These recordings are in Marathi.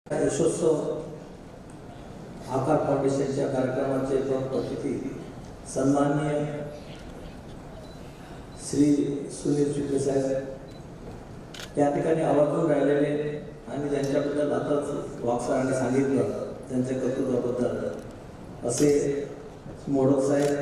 यशोत्सव आकार फाउंडेशनच्या कार्यक्रमाचे प्रमुख अतिथी सन्माननीय श्री सुनील शुक्ले साहेब या ठिकाणी आवर्जून राहिलेले आणि ज्यांच्याबद्दल आताच वाघसरांनी सांगितलं त्यांच्या कर्तृत्वाबद्दल असे मोडक साहेब,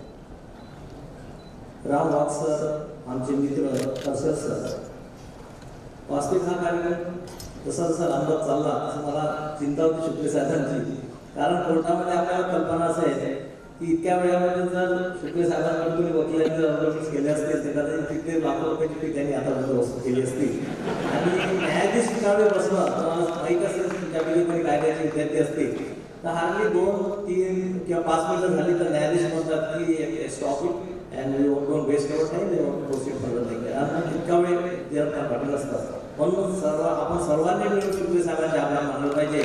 राम वाघसर, आमचे मित्र कसर सर. वास्तविक हा कार्यक्रम जसा जसा लांबत चालला असं मला चिंता होती शुक्ले साहेबांची. कारण कोर्टामध्ये आपल्याला कल्पना असं आहे की इतक्या वेळामध्ये जर शुक्ले साहेबांकडून कोणी वकिलांनी जर अर्ज केले असते तर कदाचित तिथे लाखो रुपयाची फी त्यांनी आता वसूल केली असती. आणि न्यायाधीश ठिकाणी बसणं तुम्हाला माहीत असेल तुमच्यापैकी कायद्याचे विद्यार्थी असतील तर हार्डली 2-3 किंवा 5 मिनिटं झाली तर न्यायाधीश म्हणतात की stop it and you don't waste your time, you don't proceed further like that. आणि इतका वेळ जर पाठवलं असतं. म्हणून आपण सर्वांनी मिळून शुक्ले साहेबांचे आभार मानले पाहिजे.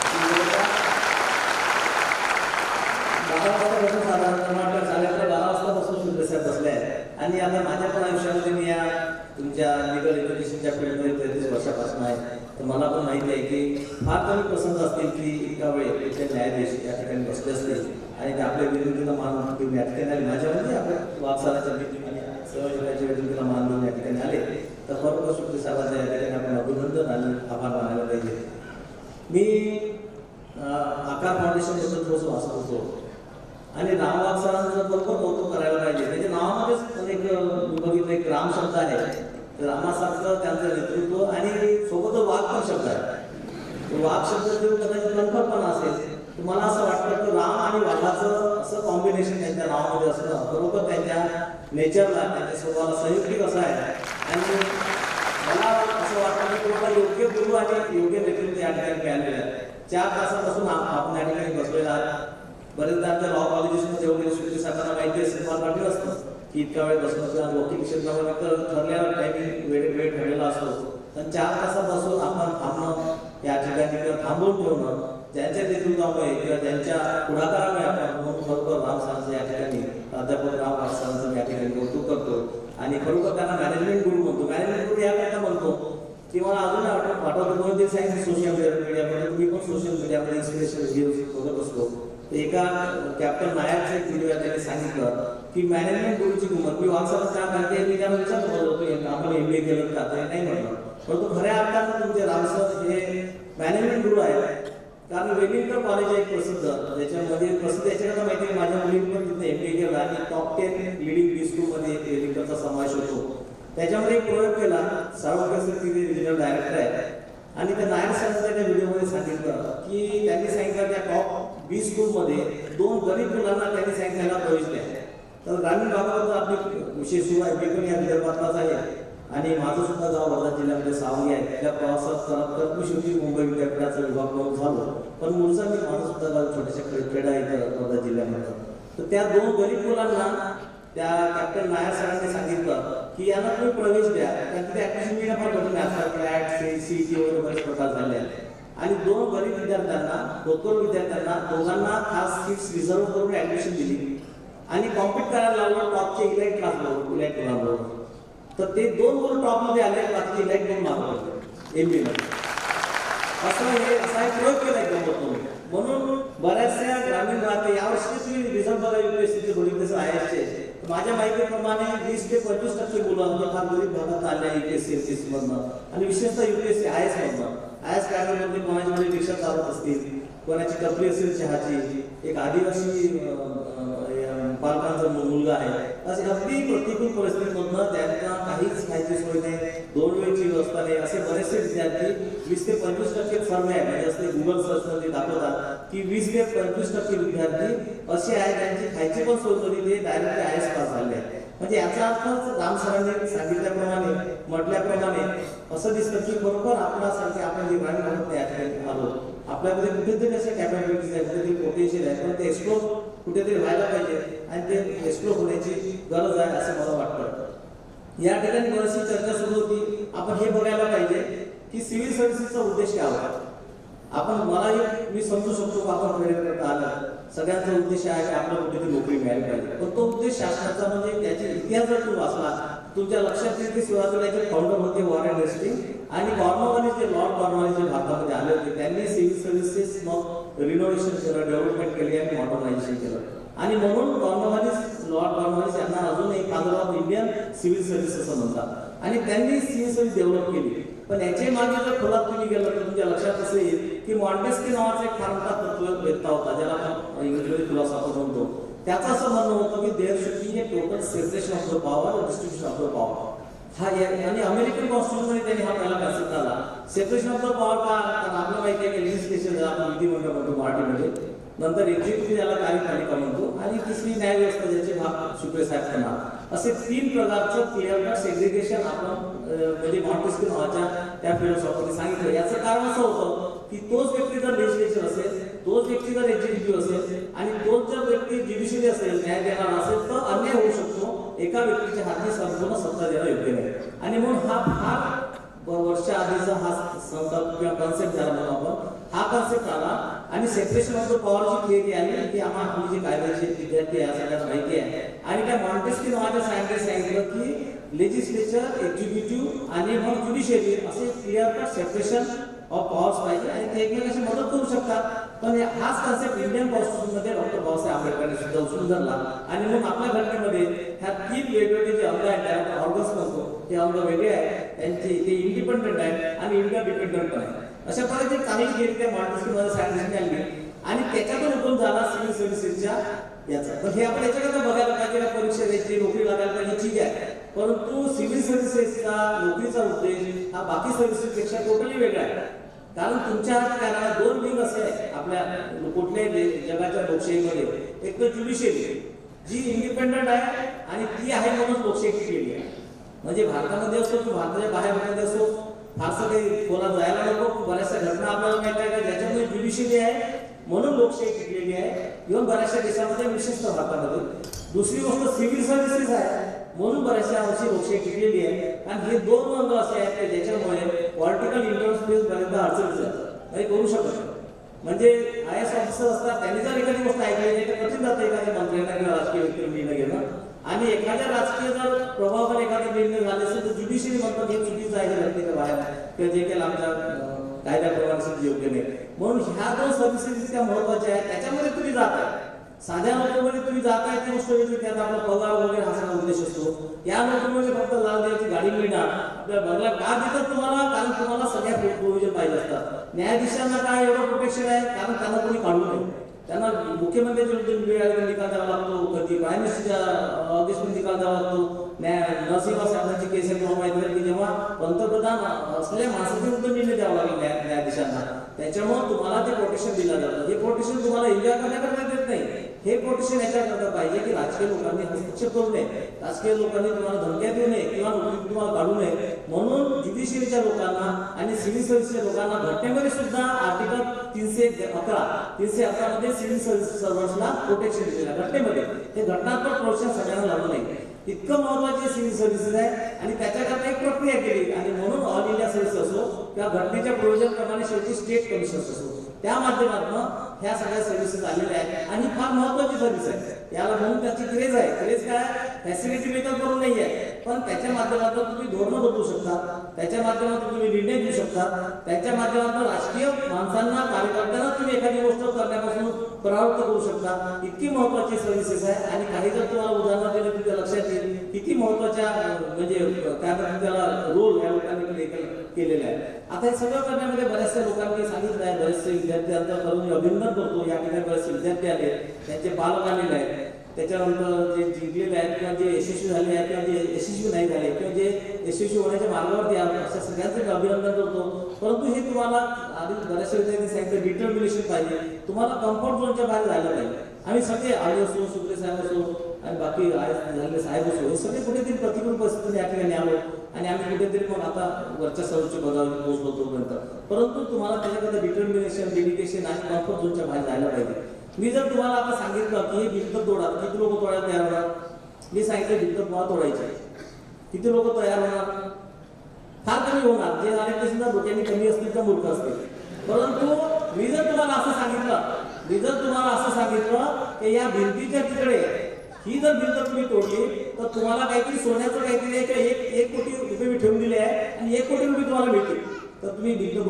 साधारण साडेअकरा 12 वाजतापासून शुक्ले साहेब बसले आहेत आणि आता माझ्या पण आयुष्यामध्ये मी या तुमच्या लिगल एज्युकेशनच्या फील्डमध्ये 33 वर्षापासून आहे. तर मला पण माहिती आहे की फार कमी पसंत असतील की एका वेळी इथे न्यायाधीश या ठिकाणी बसले असतील आणि ते आपल्या विनंतीला मान देऊन या ठिकाणी आले. माझ्यामध्ये आपल्या वाघसाराच्या आणि सहयोगाच्या विनंतीला मान देऊन या ठिकाणी आले तर बरोबर शुक्ले साहेबांच्या या ठिकाणी आपण अभिनंदन आणि आभार मानायला पाहिजे. मी आकार फाउंडेशनबद्दल थोडंसं वाचत होतो आणि राम वाघसरांचं बरोबर कौतुक करायला पाहिजे. त्याच्या नावामध्येच एक बघितलं एक राम शब्द आहे. रामासारखं त्यांचं नेतृत्व आणि सोबतच वाघ पण शब्द आहे. वाघ शब्द जो कदाचित कन्फर्म असेल तर मला असं वाटतं की राम आणि वाघाचं असं कॉम्बिनेशन त्यांच्या नावामध्ये असणं बरोबर त्यांच्या नेचरला त्यांच्या स्वभावाला संयुक्तिक असं आहे. आणि मला असं वाटतं की तुम्हाला योग्य गुरु आणि योग्य नेतृत्व या ठिकाणी मिळालेलं आहे. 4 तासापासून आपण या ठिकाणी बसलेला आहात. बरेचदा आमच्या लॉ कॉलेजेसमध्ये वगैरे शुक्ले साहेबांना माहिती असेल मला वाटलं असतं की इतका वेळ बसणं किंवा वकील क्षेत्रामध्ये तर ठरलेला टायमिंग वेळ ठरलेला असतो. पण 4 तासापासून आपण थांबणं या ठिकाणी किंवा थांबवून ठेवणं ज्यांच्या नेतृत्वामुळे किंवा ज्यांच्या पुढाकारामुळे आपण म्हणून बरोबर राम सरांचं या ठिकाणी प्राध्यापक राम सरांचं या ठिकाणी कौतुक करतो आणि खरोखर त्यांना मॅनेजमेंट गुरु म्हणतो. मॅनेजमेंट गुरु याकरता म्हणतो की मला अजून वाटतं म्हणून ते सांगितलं सोशल मीडियामध्ये मी पण सोशल मीडियामध्ये इन्स्पिरेशन व्हिडिओ बघत असतो. एका कॅप्टन नायकचा एक व्हिडिओ त्यांनी सांगितलं की मॅनेजमेंट गुरुची किंमत. मी वाचताना काय माहिती मी त्यांना विचारत होतो आपण MBA केलं का ते नाही म्हटलं. परंतु खऱ्या अर्थानं तुमचे रामसर हे मॅनेजमेंट गुरु आहे. कारण वेलिंग्टन कॉलेज आहे एक प्रसिद्ध, त्याच्यामध्ये प्रसिद्ध याच्याकरता माहिती आहे माझ्या मुलीने पण तिथे MBA केलं आणि टॉप 10 लिडिंग बी स्कूलमध्ये वेलिंग्टनचा समावेश होतो. त्याच्यामध्ये एक प्रयोग केला. सार्वजनिक तिथे रिजनल डायरेक्टर आहे आणि त्या नायर सरांच्या त्या व्हिडिओमध्ये सांगितलं की त्यांनी सांगितलं त्या टॉप 20 स्कूलमध्ये 2 गरीब मुलांना त्यांनी सांगितलेला प्रवेश द्या. तर ग्रामीण भागामध्ये आपली विशेष सुरू आहे. मी पण या विदर्भातलाच आहे आणि माझं सुद्धा गाव वर्धा जिल्ह्यामध्ये सावली आहे. त्या प्रवासात करत मी शेवटी मुंबई विद्यापीठाचा विभाग म्हणून झालो. पण मूळचा मी माझं सुद्धा गाव छोट्याशा खेडा इथं वर्धा जिल्ह्यामध्ये. तर त्या 2 गरीब मुलांना त्या कॅप्टन नायर सरांनी सांगितलं की यांना तुम्ही प्रवेश द्या. कारण तिथे ऍडमिशन मिळणं फार कठीण आहे. CAT, CET वगैरे बरेच प्रकार झाले आहेत. आणि 2 गरीब विद्यार्थ्यांना 2 विद्यार्थ्यांना दोघांना खास सीट्स रिझर्व करून ऍडमिशन दिली आणि कॉम्पिट करायला लावलं टॉपचे इलाइट क्लासबरोबर. तर ते 2 मुलं टॉपमध्ये आले, बाकी इलाइट 2 मार्क MBA मध्ये. असा एक प्रयोग केला एकदम. म्हणून बऱ्याचशा ग्रामीण भागात यावर्षी तुम्ही रिझल्ट बघा UPSCचे बघितले IASचे माझ्या माहितीप्रमाणे 20 ते 25% मुलं फार गरीब भागात आले UPSC मधनं आणि विशेषतः UPSC IAS मधनं. IAS कॅडरमध्ये कोणाच्यामध्ये रिक्षा चालत असतील, कोणाची टपरी असेल चहाची, एक आदिवासी पालकांचा मुलगा आहे, असे अगदी प्रतिकूल परिस्थितीमधनं त्यांना काहीच खायची सोय नाही, 2 वेळची व्यवस्था नाही, असे बरेचसे विद्यार्थी 20 ते 25% सर्वे आहे. म्हणजे असते गुगल सर्चमध्ये दाखवतात की 20 ते 25% विद्यार्थी असे आहेत त्यांची खायची पण सोय करी ते डायरेक्टली IAS पास झाले आहेत. म्हणजे याचा अर्थ राम सरांनी सांगितल्याप्रमाणे म्हटल्याप्रमाणे असं दिसतं की बरोबर आपल्यासारखे आपण जे ग्रामीण भागात या ठिकाणी आलो आपल्याकडे कुठेतरी असे कॅपॅबिलिटीज आहेत, कुठेतरी पोटेन्शियल आहे, पण ते एक्सप्लोर कुठेतरी व्हायला पाहिजे आणि ते एक्सप्लोर होण्याची गरज आहे असं मला वाटतं. या ठिकाणी बरीचशी चर्चा सुरू होती. आपण हे बघायला पाहिजे की सिव्हिल सर्व्हिसेसचा उद्देश काय होता. आपण मी समजू शकतो की आपण वेळेवर आलं सगळ्यांचा उद्देश आहे की आपल्याला कुठेतरी नोकरी मिळायला पाहिजे. पण तो उद्देश शासनाचा म्हणजे त्याचे इतिहास जर तुम्ही वाचला तुमच्या लक्षात येईल की सुरुवातीला फाउंडर होते वॉरेन हेस्टिंग्ज आणि कॉर्नवॉलिस जे लॉर्ड कॉर्नवॉलिस जे भारतामध्ये आले होते त्यांनी त्यांनी सिव्हिल सर्व्हिसेस मग रिनोव्हेशन केलं, डेव्हलपमेंट केली आणि मॉडर्नायझेशन केलं. आणि म्हणून लॉर्ड कॉर्नवालिस यांना अजून एक father of Indian civil service असं म्हणतात. आणि त्यांनी सिव्हिल सर्व्हिस डेव्हलप केली. पण याचे मागे जर खोलात तुम्ही गेलं तर तुमच्या लक्षात असं येईल की मॉन्टेस्क्यू नावाचा एक फार मोठा तत्ववेत्ता होता, ज्याला आपण इंग्रजीमध्ये फिलॉसॉफर म्हणतो. त्याचं असं म्हणणं होतं की there should be a total separation of the power, distribution of the power. आणि अमेरिकन कॉन्स्टिट्यूशनमध्ये त्यांनी हा पहिला कन्सेप्ट आला. सेपरेशन ऑफ द पॉवर का? कारण आपल्याला माहिती आहे की लेजिस्लेशन आपण विधिमंडळ म्हणतो मराठीमध्ये, नंतर एक्झिक्युटिव्ह ज्याला कार्यपालिका म्हणतो, आणि तिसरी न्यायव्यवस्था ज्याचे भाग सुप्रीम साहेब करणार. असे 3 प्रकारचं क्लिअर कट सेग्रिगेशन आपण म्हणजे मॉन्टेस्क्यू नावाच्या त्या फिलॉसॉफरने सांगितलं. याचं कारण असं होतं की तोच व्यक्ती जर लेजिस्लेचर असेल, तोच व्यक्ती जर एक्झिक्युटिव्ह असेल आणि तोच जर व्यक्ती ज्युडिशियरी असेल, न्याय देणार असेल, तर अन्याय होऊ शकतो. एका व्यक्तीच्या हाती संपूर्ण सत्ता देणं योग्य नाही. आणि म्हणून हा फार वर्षा आधीचा हा संकल्प किंवा कॉन्सेप्ट झाला म्हणून आपण हा कॉन्सेप्ट आला. आणि सेपरेशन ऑफ द पॉवरची थिअरी आली की आम्हाला आपली जी कायद्याची विद्यार्थी या सगळ्यात माहिती आहे. आणि त्या मॉन्टेस्क्यू नावाच्या सायंटिस्ट सांगितलं की लेजिस्लेचर, एक्झिक्युटिव्ह आणि मग ज्युडिशियरी असे clear cut separation of powers पाहिजे आणि ते एकमेकांशी मदत करू शकतात. पण हाच कॉन्सेप्ट इंडियन कॉन्स्टिट्यूशनमध्ये डॉक्टर बाबासाहेब आंबेडकरांनी सुद्धा उचलून धरला. आणि मग आपल्या घटनेमध्ये ह्या 3 वेगवेगळे जे अंग आहेत त्याला ऑर्गन्स म्हणतो, ते अंग वेगळे आहेत, त्यांचे ते इंडिपेंडंट आहेत आणि इंडिया डिपेंडंट पण आहे. अशा प्रकारे चांगली गेली त्या मॉन्टेस्क्यूमध्ये सायंटिस्टने आली आणि त्याच्यातून उठून झाला सिव्हिल सर्व्हिसेसच्या याचा. पण हे आपण याच्याकडे बघायला पाहिजे, परीक्षा द्यायची, नोकरी लागायला पाहिजे, ठीक आहे. परंतु सिव्हिल सर्व्हिसेसचा नोकरीचा उद्देश हा बाकी सर्व्हिसेसपेक्षा टोटली वेगळा आहे. कारण तुमच्या हातात 2 विंग असे आहे आपल्या कुठल्याही जगाच्या लोकशाहीमध्ये. एक तर ज्युडिशियरी जी इंडिपेंडंट आहे आणि ती आहे म्हणून लोकशाही केली आहे. म्हणजे भारतामध्ये असो की भारताच्या बाहेर असो, फारसं काही खोलात जायला नको. बऱ्याचशा घटना आपल्याला माहिती आहे का ज्याच्यामध्ये ज्युडिशियरी आहे म्हणून लोकशाही टिकलेली आहे. इव्हन बऱ्याचशा देशामध्ये, विशेषतः भारतामध्ये. दुसरी गोष्ट सिव्हिल सर्व्हिसेस आहे म्हणून बऱ्याचशा वर्षी लोकशाही टिकलेली आहे. आणि हे 2 अंग असे आहेत की ज्याच्यामुळे पॉलिटिकल इंटरफेस बऱ्याचदा अडचणीचं काही करू शकत नाही. म्हणजे IAS ऑफिसर असतात, त्यांनी जर एखादी गोष्ट ऐकली नाही तर कठीण जातं एखाद्या मंत्र्यांना किंवा राजकीय व्यक्तीला निर्णय घेणं. आणि एखाद्या राजकीय जर प्रभावावर एखादा निर्णय झाले असेल तर ज्युडिशियरी म्हणतात हे चुकीचं आहे, घटनेच्या बाहेर किंवा जे काही आमच्या कायद्याप्रमाणे योग्य नाही. म्हणून ह्या 2 सर्व्हिसेस इतक्या महत्वाच्या आहेत. त्याच्यामध्ये तुम्ही जात आहे, साध्या नोकरीमध्ये तुम्ही जाताय ती गोष्ट वेगळी, त्यात आपला पगार वगैरे हा सगळा उद्देश असतो. या नोकरीमध्ये फक्त लाल देवाची गाडी मिळणार, आपल्या बंगला का देतात तुम्हाला? कारण तुम्हाला सगळ्या प्रोव्हिजन पाहिजे असतात. न्यायाधीशांना काय एवढं प्रोटेक्शन आहे? कारण त्यांना कोणी काढू नये. त्यांना मुख्यमंत्र्यांच्या विरुद्ध निकाल द्यावा लागतो, कधी प्राईम मिनिस्टरच्या ऑफिसमध्ये निकाल द्यावा लागतो. नरसिंह साहेबांची केस आहे माहिती आहे की जेव्हा पंतप्रधान असलेल्या माणसाच्या विरुद्ध निर्णय द्यावा लागेल न्यायाधीशांना. त्याच्यामुळे तुम्हाला ते प्रोटेक्शन दिलं जातं. हे प्रोटेक्शन तुम्हाला एन्जॉय करण्याकरता देत नाही. हे प्रोटेक्शन याच्याकरता पाहिजे की राजकीय लोकांनी हस्तक्षेप करू नये, राजकीय लोकांनी तुम्हाला धमक्या देऊ नये किंवा नोकरी तुम्हाला काढू नये. म्हणून ज्युडिशियरीच्या लोकांना आणि सिव्हिल सर्व्हिसच्या लोकांना घटनेमध्ये सुद्धा आर्टिकल 311 मध्ये सिव्हिल सर्व्हिस सर्व्हंट्सला प्रोटेक्शन दिलेलं आहे घटनेमध्ये. हे घटनात्मक प्रोटेक्शन सगळ्यांना लागू नये. इतकं महत्वाचे सिव्हिल सर्व्हिसेस आहे आणि त्याच्याकरता एक प्रक्रिया केली. आणि म्हणून ऑल इंडिया सर्व्हिस असो किंवा घटनेच्या प्रोव्हिजन प्रमाणे शेवटी स्टेट कमिशन असो, त्या माध्यमातून ह्या सगळ्या सर्व्हिसेस आलेल्या आहेत. आणि फार महत्वाची सर्व्हिस आहे याला, म्हणून त्याची क्रेज आहे. क्रेज काय? फॅसिलिटी मेकअप करून नाही आहे, पण त्याच्या माध्यमातून तुम्ही धोरणं बदलू शकता, त्याच्या माध्यमातून तुम्ही निर्णय घेऊ शकता, त्याच्या माध्यमातून राजकीय माणसांना, कार्यकर्त्यांना तुम्ही एखादी गोष्ट करण्यापासून परावृत्त करू शकता. इतकी महत्वाची सर्व्हिसेस आहे. आणि काही जर तुम्हाला उदाहरण दिलं तुमच्या लक्षात येईल किती महत्वाच्या म्हणजे काय म्हणतात त्याला रोल या लोकांनी केलेला आहे. आता हे सगळं करण्यामध्ये बऱ्याचशा लोकांनी सांगितलं आहे, बरेचसे विद्यार्थ्यांचा करून अभिनंदन करतो. या ठिकाणी बरेचसे विद्यार्थी आले, त्यांचे पालक आलेले आहेत, त्याच्यानंतर जे जिंकलेले आहेत किंवा जे यशस्वी झाले आहेत किंवा जे यशस्वी नाही झाले किंवा जे यशस्वी होण्याच्या मार्गावरती आले, अशा सगळ्यांचं मी अभिनंदन करतो. परंतु हे तुम्हाला आधी बऱ्याचशा विद्यार्थ्यांनी सांगितलं डिटर्मिनेशन पाहिजे, तुम्हाला कम्फर्ट झोनच्या बाहेर जायला पाहिजे. आम्ही सगळे आई असो, सुप्रे साहेब असो आणि बाकी झालेले साहेब असो, हे सगळे कुठेतरी प्रतिकूल परिस्थितीने या ठिकाणी आलो आणि आम्ही कुठेतरी मग आता वरच्या सर्वोच्च पदावर पोहोचलो तोपर्यंत. परंतु तुम्हाला त्याच्याकडे डिटर्मिनेशन, डेडिकेशन आणि कम्फर्ट झोनच्या बाहेर जायला पाहिजे. मी जर तुम्हाला आता सांगितलं की हे भिंत तोडा, किती लोक तोडायला तयार होणार? मी सांगितलं भिंत तुम्हाला तोडायची आहे, किती लोक तयार होणार? फार कमी होणार. जे झाले ते सुद्धा डोक्याने कमी असतील तर मूर्ख असतील. परंतु मी जर तुम्हाला असं सांगितलं की या भिंतीच्या तिकडे ही जर भिंत तुम्ही तोडली तर तुम्हाला काहीतरी सोन्याचं काहीतरी एक कोटी रुपये मी ठेवून दिले आहे आणि 1 कोटी रुपये तुम्हाला मिळतील, तर तुम्ही भिंत तोडा.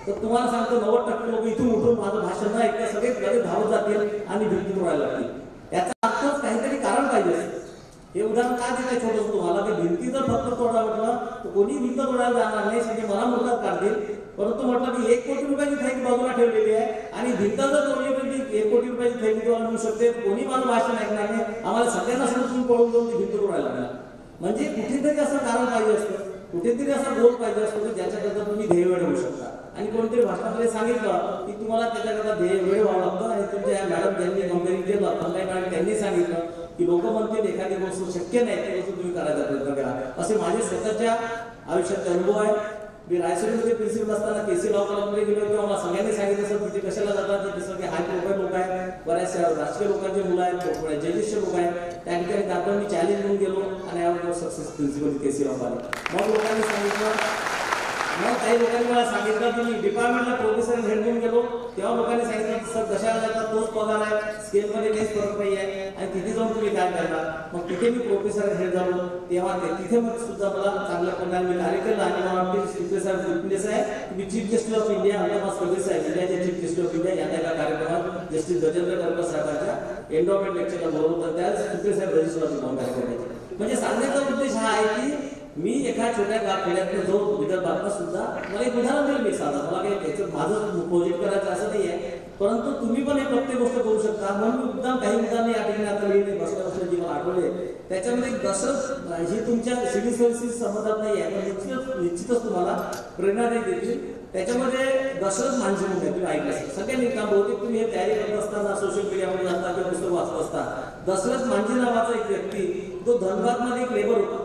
तर तुम्हाला सांगतो 90% लोक इथून उठून माझं भाषण न ऐकता सगळे लगेच धावत जातील आणि भिंती तोडायला लागतील। याचा अर्थच काहीतरी कारण पाहिजे असतं। हे उदाहरण काय देत आहे छोटंसं तुम्हाला की भिंती जर फक्त तोडा म्हटलं तर कोणी भिंत तोडायला जाणार नाही, सगळे मला मुद्दात काढतील। परंतु म्हटलं की 1 कोटी रुपयाची थैली बाजूला ठेवलेली आहे आणि भिंत जर तोडली तर ती 1 कोटी रुपयाची थैली तुम्हाला मिळू शकते, कोणी माझं भाषण ऐकणार नाही, आम्हाला सगळ्यांना समजून पळून जाऊन ती भिंत तोडायला लागणार। म्हणजे कुठेतरी असं कारण पाहिजे असतं, कुठेतरी असा गोल पाहिजे असतो की ज्याच्याकरता तुम्ही ध्येय वेळ होऊ शकता। आणि कोणतरी भाषणामध्ये सांगितलं की तुम्हाला त्याच्याकरता ध्येय वेळ व्हावं लागतं आणि तुमच्या या मॅडम ज्यांनी कंपेअरिंग केलं पंकज मॅडम त्यांनी सांगितलं की लोक म्हणतील एखादी गोष्ट शक्य नाही ती गोष्ट तुम्ही करायचा प्रयत्न करा। असे माझे स्वतःच्या आयुष्याचे अनुभव आहे। मी रायसोनीमध्ये प्रिन्सिपल असताना केसी लॉ कॉलेजमध्ये गेलो तेव्हा मला सगळ्यांनी सांगितलं सर तिथे कशाला जातात, तिथे सगळे हाय प्रोफाईल लोक आहेत, बऱ्याच राजकीय लोकांचे मुलं आहेत, जजेसचे लोक आहेत, त्या ठिकाणी दाखवून मी चॅलेंज घेऊन गेलो आणि यावर success principle KC law college. मग लोकांनी सांगितलं, मग काही लोकांनी मला सांगितलं की मी डिपार्टमेंटला प्रोफेसर हेड घेऊन गेलो तेव्हा लोकांनी सांगितलं सर कशाला जातात, तोच पगार आहे, स्केलमध्ये काहीच फरक नाही आहे आणि तिथे जाऊन तुम्ही काय करणार। मग तिथे मी प्रोफेसर हेड झालो तेव्हा तिथे मग सुद्धा मला चांगल्या प्रकारे मी कार्य केलं आणि मला वाटते शिवसेना आहे मी chief justice of India Ahmedabad service आहे इंडियाचे चीफ जस्टिस ऑफ इंडिया यांना एका कार्यक्रमात जस्टिस गजेंद्र करकर साहेबांच्या एंडोमेंट लेक्चरला बोलवलं, त्याच शिवसेना साहेब रजिस्ट्रारची काम करायचे। म्हणजे सांगण्याचा उद्देश हा आहे की मी एका छोट्या खेड्यातून जो विदर्भातला सुद्धा मला एक उदाहरण दिलं मी साधा, मला काही त्याचं माझं प्रोजेक्ट करायचं असं नाही आहे, परंतु तुम्ही पण हे प्रत्येक गोष्ट करू शकता। म्हणून मुद्दाम काही उदाहरण या ठिकाणी आता लिहिले बसल्या जी मला आठवले त्याच्यामध्ये दशरथ ही तुमच्या सिव्हिल सर्व्हिसेस संबंधात नाही आहे पण निश्चितच तुम्हाला प्रेरणा देतील। त्याच्यामध्ये दशरथ मांझी म्हणून तुम्ही ऐकलं असेल सगळ्यांनी काम बहुतेक तुम्ही हे तयारी करत असताना सोशल मीडियामध्ये असता किंवा पुस्तक वाचत असता। दशरथ मांझी नावाचा एक व्यक्ती तो धनबादमध्ये एक लेबर होता,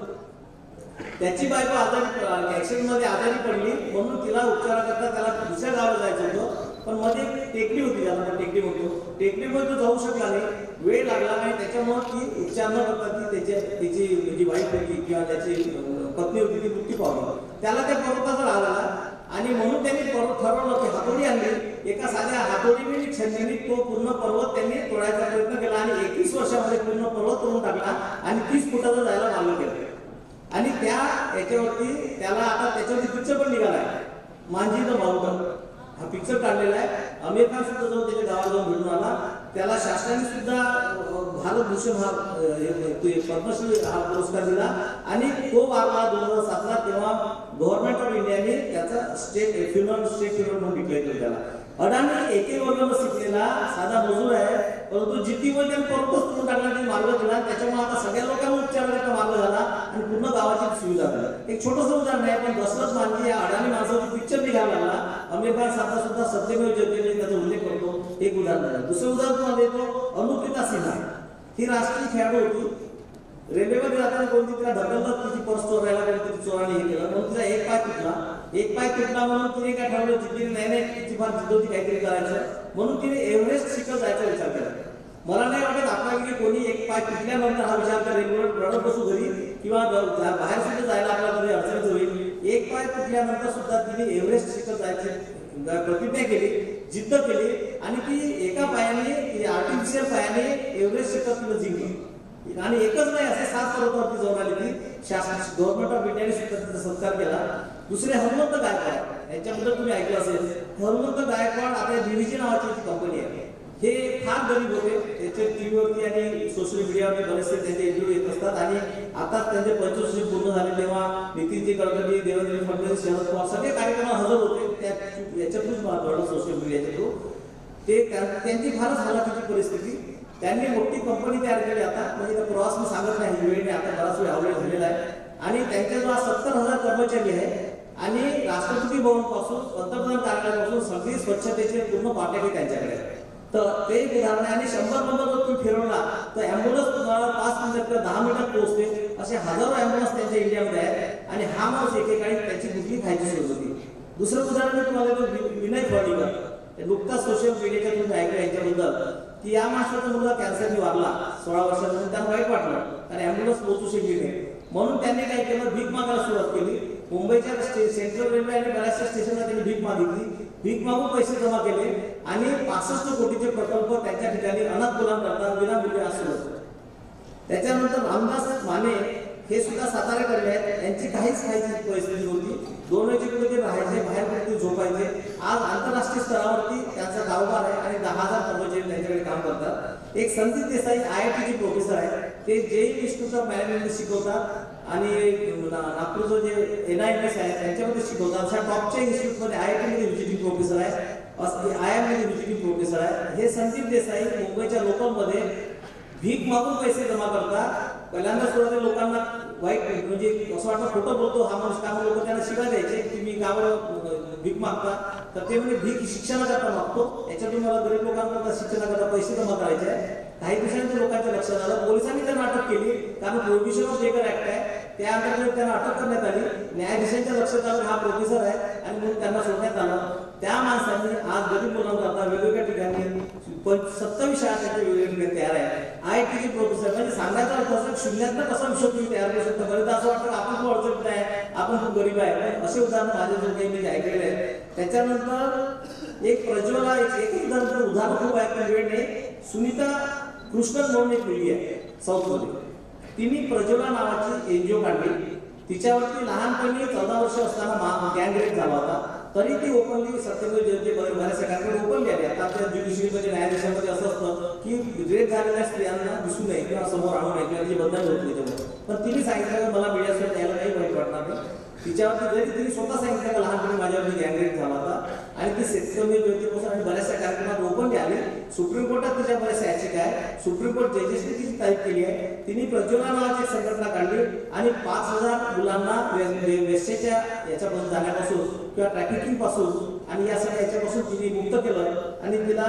त्याची बायको आजारी ऍक्सिडेंटमध्ये आजारी पडली म्हणून तिला उपचाराकरता त्याला दुसऱ्या गावाला जायचं होतं, पण मध्ये एक टेकडी होती ज्याला आपण टेकडी म्हणतो, टेकडीमध्ये तो जाऊ शकला नाही, वेळ लागला नाही, त्याच्यामुळे ती उपचार न करता ती त्याची जी वाईफ होती किंवा त्याची पत्नी होती ती मृत्यू पावली। त्याला त्या पर्वताचा राग आला आणि म्हणून त्यांनी ठरवलं की हातोडी आणली, एका साध्या हातोडीने छंदीने तो पूर्ण पर्वत त्यांनी तोडायचा प्रयत्न केला आणि 21 वर्षामध्ये पूर्ण पर्वत तोडून टाकला आणि 30 फुटाचा जायला मार्ग केला। आणि त्या याच्यावरती त्याला आता त्याच्यावरती पिक्चर पण निघाला आहे मांझी द माउंटन, हा पिक्चर काढलेला आहे। आमिर खान सुद्धा जाऊन त्याच्या गावात जाऊन भेटून आला, त्याला शासनाने सुद्धा भारतभूषण हा पद्मश्री हा पुरस्कार दिला आणि तो वारला 2007ला तेव्हा गव्हर्नमेंट ऑफ इंडियाने त्याचा स्टेट फिल्म म्हणून डिक्लेअर केलं त्याला। अडाणी एके वर्गाला शिकलेला साधा मजूर आहे, परंतु जिद्दीमध्ये त्याने पर्वतच तोडून टाकण्याचा मार्ग दिला, त्याच्यामुळे आता सगळ्या लोकांना उपचाराचा मार्ग झाला आणि पूर्ण गावाची सुविधा झाली। एक छोटंसं उदाहरण आहे पण दशरथ मांझी या अडाणी माणसाचा पिक्चर निघायला लागला, आमिर खान साधा सुद्धा सत्यमेव जयते त्याचा उल्लेख करतो, एक उदाहरण आहे। दुसरं उदाहरण तुम्हाला देतो, अनुप्रिता सिन्हा ही राष्ट्रीय खेळाडू होती, रेल्वेमध्ये जाताना कोणती तिला ढकलतात तिची पर्स चोरायला कोणतरी चोराने हे केलं म्हणून तिचा एक पाय तुटला म्हणून तिने काय ठरवलं जिद्दीने नाही तिची फार जिद्द होती काहीतरी करायचं म्हणून तिने एव्हरेस्ट शिखर जायचा विचार केला। मला नाही वाटत आपल्याकडे कोणी एक पाय तुटल्यानंतर हा विचार करेल रडत बसू घरी किंवा बाहेर सुद्धा जायला आपल्याला अडचणीच होईल। एक पाय तुटल्यानंतर सुद्धा तिने एव्हरेस्ट शिखर जायची प्रतिज्ञा केली, जिद्द केली आणि ती एका पायाने आर्टिफिशियल पायाने एव्हरेस्ट शिखर तिने जिंकली आणि एकच नाही असे 7 पर्वतावरती जाऊन आली ती। शासन गव्हर्नमेंट ऑफ इंडियाने सुद्धा तिचा सत्कार केला। दुसरे हनुमंत गायकवाड यांच्याबद्दल तुम्ही ऐकलं असेल, हनुमंत गायकवाड आता डीव्हीजी नावाची कंपनी आहे, हे फार गरीब होते, त्याचे टीव्हीवरती आणि सोशल मीडियावरती बरेचसे त्यांचे इंटरव्ह्यू येत असतात आणि आता त्यांचे 25 वर्ष पूर्ण झाले तेव्हा नितीनजी गडकरी, देवेंद्र फडणवीस, शरद पवार सगळे कार्यक्रम हजर होते, त्या याच्यातूनच महत्त्वाचं सोशल मीडियाच्या थ्रू ते त्यांची फारच हालाकीची परिस्थिती, त्यांनी मोठी कंपनी तयार केली आता म्हणजे प्रवास मी सांगत नाही वेळेने आता बराच वेळ अवघड झालेला आहे आणि त्यांच्याजवळ 70,000 कर्मचारी आहे आणि राष्ट्रपती भवन पासून पंतप्रधान कार्यालयापासून सगळी स्वच्छतेचे पूर्ण पाठ्यक्रम त्यांच्याकडे आहे। तर ते एक उदाहरण आहे आणि 100 नंबर जर तुम्ही फिरवला तर ॲम्ब्युलन्स तुम्हाला 5 मिनिटात किंवा 10 मिनिटात पोहोचते, असे हजारो ॲम्ब्युलन्स त्यांच्या इंडियामध्ये आहेत आणि हा माणूस एकेकाळी त्याची कुठली खायची सोय होती। दुसरं उदाहरण मी तुम्हाला देतो, विनय फडणवीस नुकताच सोशल मीडियाच्या तुम्ही ऐकलं यांच्याबद्दल की या माणसाचा मुलगा कॅन्सरने वारला 16 वर्षानंतर, त्यांना वाईट वाटलं कारण ॲम्ब्युलन्स पोहोचू शकली नाही म्हणून त्यांनी काय केलं, भीक मागायला सुरुवात केली। मुंबईच्या सेंट्रल रेल्वे आणि बऱ्याचशा स्टेशनला त्यांनी भीक मागितली, भीक मागून पैसे जमा केले आणि 65 कोटीचे प्रकल्प त्यांच्या ठिकाणी अनाथ मुलांकरता विनामूल्य सुरू होते। त्याच्यानंतर रामदास माने हे सुद्धा साताऱ्याकडे आहेत, यांची काहीच खायची परिस्थिती नव्हती. 2 वेळची कुठे ते राहायचे, बाहेर कुठे ते झोपायचे. आज आंतरराष्ट्रीय स्तरावरती त्यांचा कारोबार आहे आणि 10,000 कर्मचारी त्यांच्याकडे काम करतात. एक संदीप देसाई IIT चे प्रोफेसर आहे, ते JEE इन्स्टिट्यूट ऑफ मॅनेजमेंट शिकवतात आणि नागपूरचं जे NIMS आहे त्यांच्यामध्ये शिकवतात. अशा टॉपच्या इन्स्टिट्यूटमध्ये IIT मध्ये व्हिजिटिंग प्रोफेसर आहे, IIM मध्ये व्हिजिटिंग प्रोफेसर आहे. हे संदीप देसाई मुंबईच्या लोकलमध्ये भीक मागून पैसे जमा करतात. पहिल्यांदा सुरुवातीला लोकांना वाईट म्हणजे असं वाटतं खोटं बोलतो हा माणूस, का लोक त्यांना शिवाय द्यायचे की मी कावर भीक मागता, तर ते म्हणजे भीक शिक्षणाकरता मागतो, याच्यातून मला गरीब लोकांकरता शिक्षणाकरता पैसे जमा करायचे आहे. काही दिवसांनी लोकांच्या लक्षात आलं, पोलिसांनी त्यांना अटक केली कारण प्रोहिबिशन ऑफ बेगर ऍक्ट आहे, त्या अंतर्गत त्यांना अटक करण्यात आली. न्यायाधीशांच्या लक्षात आलं हा प्रोफेसर आहे आणि म्हणून त्यांना सोडण्यात आलं. त्या माणसांनी आज गरीब मुलांकरता वेगवेगळ्या ठिकाणी 27 शाळा त्यांच्या वेगवेगळ्या ठिकाणी तयार आहे. IIT चे प्रोफेसर म्हणजे सांगायचा अर्थ असं शून्यातनं कसं विषय तुम्ही तयार करू शकता. बरेचदा असं वाटतं आपण खूप अडचणीत आहे, आपण खूप गरीब आहे, पण असे उदाहरण माझे जो काही मी ऐकलेले आहे. त्याच्यानंतर एक प्रज्वला एक उदाहरण खूप आहे पण वेळ नाही. सुनीता कृष्णन म्हणून एक मुलगी आहे साऊथमध्ये, तिने प्रज्वला नावाची NGO काढली. तिच्यावरती लहानपणी 14 वर्ष असताना गँग रेप झाला होता, तरी ती ओपनली सत्यमेव जयते बऱ्याच सेकंडकडे ओपनली आली. आता आपल्या ज्युडिशियरीमध्ये न्यायाधीशांमध्ये असं असतं की रेप झालेल्या स्त्रियांना दिसू नये किंवा समोर आणू नये किंवा त्याची बदनामी होत नाही त्यामुळे. पण तिने सांगितलं मला मीडियासोबत यायला काही वाईट वाटणार नाही. तिच्यावरती जरी तिने स्वतः सांगितलं का लहानपणी माझ्यावरती गँग रेप झाला होता आणि ती सत्यमेव जयतेपासून आणि बऱ्याचशा कार्यक्रमात ओपनली आली. सुप्रीम कोर्टात तिच्या बऱ्याचशा याचिका आहे, सुप्रीम कोर्ट जजेसने तिची तारीफ केली आहे. तिने प्रज्वला नावाची एक संघटना काढली आणि 5,000 मुलांना वेश्येच्या याच्यापासून जाण्यापासून किंवा ट्रॅफिकिंग पासून आणि या सगळ्या याच्यापासून तिने मुक्त केलं. आणि तिला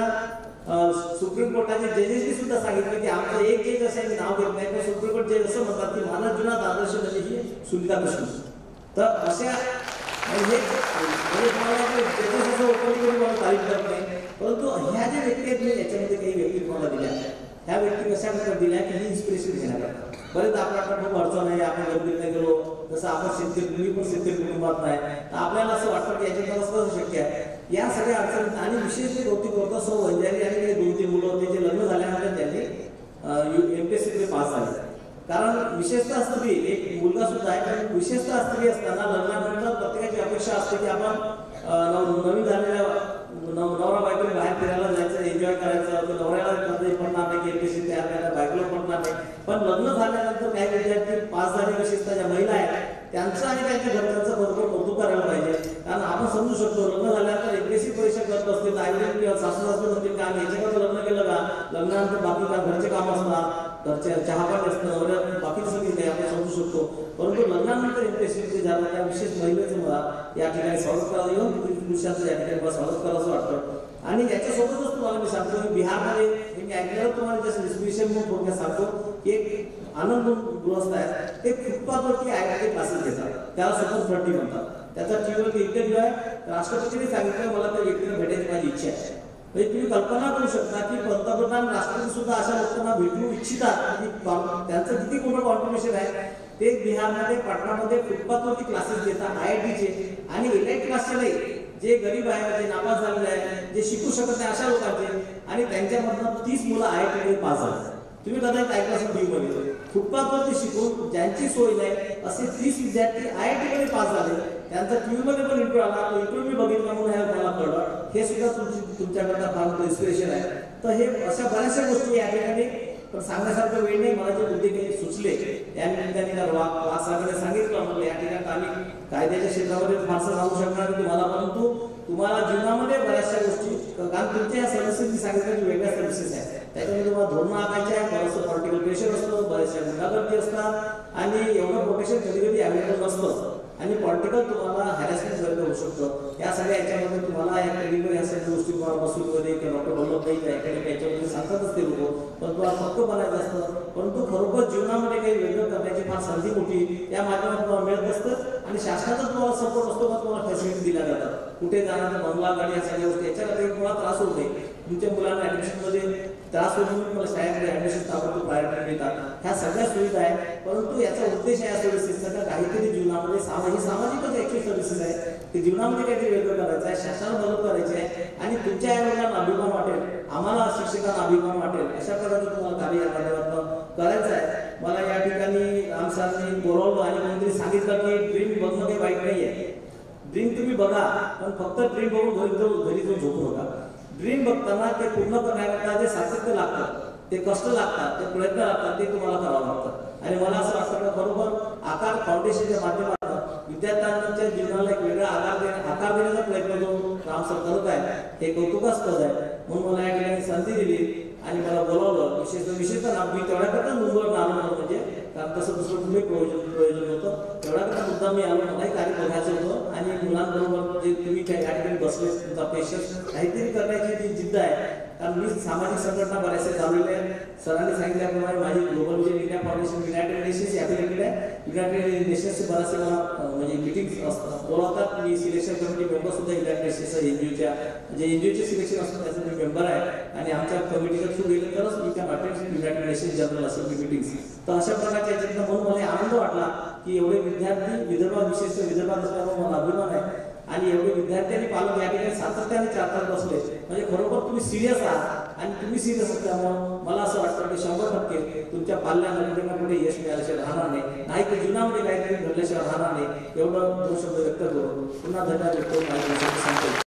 सुप्रीम कोर्टाचे जजेसनी सुद्धा सांगितलं की आमचं एक जज असं नाव घेत नाही, पण सुप्रीम कोर्ट जज असं म्हणतात की मानव जीवनात आदर्श म्हणजे ही सुनीता कृष्ण. तर अशा म्हणजे तुम्हाला जजेस असं ओपनली करून मला तारीफ करत नाही, परंतु ह्या ज्या व्यक्ती आहेत मी याच्यामध्ये काही व्यक्ती तुम्हाला दिल्या, ह्या व्यक्ती कशा प्रकारे दिल्या की ही इन्स्पिरेशन घेण्याकरता. बरेच आपल्याकडे खूप अडचण आहे, आपण गरजेत नाही गेलो, जसं आपण शेतकरी तुम्ही पण शेतकरी कुटुंबात नाही, तर आपल्याला असं वाटतं की याच्यात कसं शक्य आहे. या सगळ्या अडचणी आणि विशेष कौतुक करतो सौ वंजारी आणि काही 2-3 मुलं होते जे लग्न झाल्यानंतर त्यांनी MPSC पास झाले. कारण विशेषतः स्त्री एक मुलगा सुद्धा आहे, पण विशेषतः स्त्री असताना लग्नानंतर प्रत्येकाची अपेक्षा असते की आपण नवीन झालेल्या नवरा बायकोला बाहेर फिरायला जायचं, एन्जॉय करायचं. नवऱ्याला पडणार नाही की MPSC तयार करायला, बायकोला पडणार नाही. पण लग्न झाल्यानंतर काही विद्यार्थी पास झाले, विशेषतः ज्या महिला आहेत त्यांचं आणि त्यांच्या घरच्यांचं बरोबर कौतुक करायला पाहिजे. कारण आपण समजू शकतो लग्न झाल्यानंतर MPSC परीक्षा करत असते तर आई किंवा सासू म्हणतील का आम्ही याच्याकडे लग्न केलं का, लग्नानंतर बाकी काय घरचे काम असतात, घरच्या चहापाणी असतं, नवऱ्या बाकीचं सगळी काही आपण समजू शकतो. परंतु लग्नानंतर MPSC झालं त्या विशेष महिलेचं मला या ठिकाणी स्वागत करायला येऊन पुरुषांचं या ठिकाणी मला स्वागत करावं असं वाटतं. आणि याच्यासोबतच तुम्हाला मी सांगतो की बिहारमध्ये हे मी ऐकलेलं तुम्हाला जसं डिस्क्रिप्शन म्हणून थोडक्यात सांगतो की एक आनंद गृहस्थ आहेत, ते फुटपाथवरती IIT क्लासेस घेतात, त्याला सुपर 30 म्हणतात. त्याचा टीव्हीवरती इंटरव्ह्यू आहे. राष्ट्रपतींनी सांगितलं मला त्या व्यक्तीला भेटायची माझी इच्छा आहे. म्हणजे तुम्ही कल्पना करू शकता की पंतप्रधान राष्ट्रपती सुद्धा अशा लोकांना भेटू इच्छितात, त्यांचं किती मोठं कॉन्ट्रिब्युशन आहे. ते बिहारमध्ये पाटणामध्ये फुटपाथवरती क्लासेस घेतात IIT चे, आणि एलाइट क्लासचे नाही, जे गरीब आहे, जे नापास झालेले आहे, जे शिकू शकत नाही अशा लोकांचे, आणि त्यांच्यामधून 30 मुलं IIT मध्ये पास झाले. तुम्ही कदाचित ऐकलं असेल टीव्हीमध्ये, फुटपाथवरती शिकून ज्यांची सोय नाही असे 30 विद्यार्थी IIT मध्ये पास झाले. त्यांचा टीव्हीमध्ये पण इंटरव्ह्यू आला, तो इंटरव्ह्यू मी बघितला म्हणून मला कळलं. हे सुद्धा तुमच्याकडनं फार मोठं इन्स्पिरेशन आहे. तर हे अशा बऱ्याचशा गोष्टी या ठिकाणी पण सांगण्यासारखं वेळ नाही. मला जे मुद्दे काही सुचले त्या निमित्ताने वाघ साहेबांनी सांगितलं म्हटलं या ठिकाणी आम्ही कायद्याच्या क्षेत्रामध्ये फारसं सांगू शकणार नाही तुम्हाला, परंतु तुम्हाला जीवनामध्ये बऱ्याचशा गोष्टी, कारण तुमच्या या सर्व्हिसेसची सांगितलं वेगळ्या सर्व्हिसेस आहेत, त्याच्यामध्ये तुम्हाला धोरणं आखायचे आहे, बरंचसं पॉलिटिकल प्रेशर असतं, बऱ्याचशा गुंडागर्दी असतात आणि एवढं प्रोटेक्शन कधी कधी अवेलेबल नसतं आणि पॉलिटिकल तुम्हाला हॅरॅसमेंट वगैरे होऊ शकतं. या सगळ्या याच्यामध्ये तुम्हाला या ट्रेनिंगमध्ये या सगळ्या गोष्टी तुम्हाला मसूदमध्ये किंवा डॉक्टर वल्लभभाई अकॅडमी याच्यामध्ये सांगतातच ते लोक, पण तुम्हाला फक्त बनायचं असतं. परंतु खरोखर जीवनामध्ये काही वेगळं करण्याची फार संधी मोठी या माध्यमातून तुम्हाला मिळत असतं आणि शासनाचा तुम्हाला सपोर्ट असतो, मग तुम्हाला फॅसिलिटी दिल्या जातात. कुठे जाणार बंगला गाडी या सगळ्या गोष्टी याच्यामध्ये तुम्हाला त्रास होत नाही. तुमच्या मुलांना ऍडमिशनमध्ये त्रास होत नाही, मला शाळेमध्ये ऍडमिशन ताबडतोब प्रायोरिटी मिळतात. ह्या सगळ्या सुविधा आहेत, परंतु याचा उद्देश आहे या सर्व्हिसेसचा का काहीतरी जीवनामध्ये सामाजिकच ऍक्च्युअल सर्व्हिसेस आहे की जीवनामध्ये काहीतरी वेगळं करायचं आहे, शासनाला मदत करायची आहे आणि तुमच्या या मुलांना अभिमान वाटेल, आम्हाला शिक्षकांना अभिमान वाटेल, अशा प्रकारचं तुम्हाला कार्य या माध्यमातून करायचं आहे. मला या ठिकाणी राम सरांनी बोलावलं आणि कोणतरी सांगितलं की ड्रीम बघणं काही वाईट नाही आहे. ड्रीम तुम्ही बघा, पण फक्त ड्रीम बघून घरी जाऊन झोपू नका. ड्रीम बघताना ते पूर्ण करण्याकरता जे सातत्य लागतं, ते कष्ट लागतात, ते प्रयत्न लागतात, ते तुम्हाला करावं लागतं. आणि मला असं वाटतं की बरोबर आकार फाउंडेशनच्या माध्यमातून विद्यार्थ्यांच्या जीवनाला एक वेगळा आकार देण्याचा प्रयत्न जो राम सर करत आहे हे कौतुकास्पद आहे. म्हणून मला या ठिकाणी संधी दिली आणि मला बोलावलं. विशेषतः मी तेवढ्याकरता मुंबईवर आलो म्हणजे, कारण तसं दुसरं कुठे प्रयोजन होतं. तेवढ्याकरता मुद्दा मी आलो, मलाही कार्य बघायचं होतं. आणि मुलांबरोबर जे तुम्ही त्या या ठिकाणी बसले, तुमचा पेशन्स काहीतरी करण्याची जी जिद्द आहे. कारण मी सामाजिक संघटना बऱ्याचशा चालवल्या आहेत. सरांनी सांगितल्याप्रमाणे माझी global vision India foundation United Nations affiliated आहे. युनायटेड नेशन्सचे बरेचसे मला म्हणजे मिटिंग्स बोलावतात. मी सिलेक्शन कमिटी मेंबर सुद्धा युनायटेड नेशन्स एनजीओच्या म्हणजे एनजीओचे सिलेक्शन असतं त्याचं मी मेंबर आहे. आणि आमच्या कमिटीच्या थ्रू गेलं तरच मी can attend United Nations general assembly meetings. तर अशा प्रकारच्या याच्यातनं म्हणून मला आनंद वाटला की एवढे विद्यार्थी विदर्भात, विशेष विदर्भात असल्यामुळे मला अभिमान आहे. आणि एवढे विद्यार्थी आणि पालक या ठिकाणी सातत्याने चालतात बसले म्हणजे खरोखर तुम्ही सिरियस आहात. आणि तुम्ही सिरियस असल्यामुळं मला असं वाटतं की 100% तुमच्या पाल्याला कुठे यश मिळाल्याशिवाय राहणार नाही की जीवनामध्ये काहीतरी घडल्याशिवाय राहणार नाही. एवढं 2 शब्द व्यक्त करून पुन्हा धन्यवाद व्यक्त सांगतो.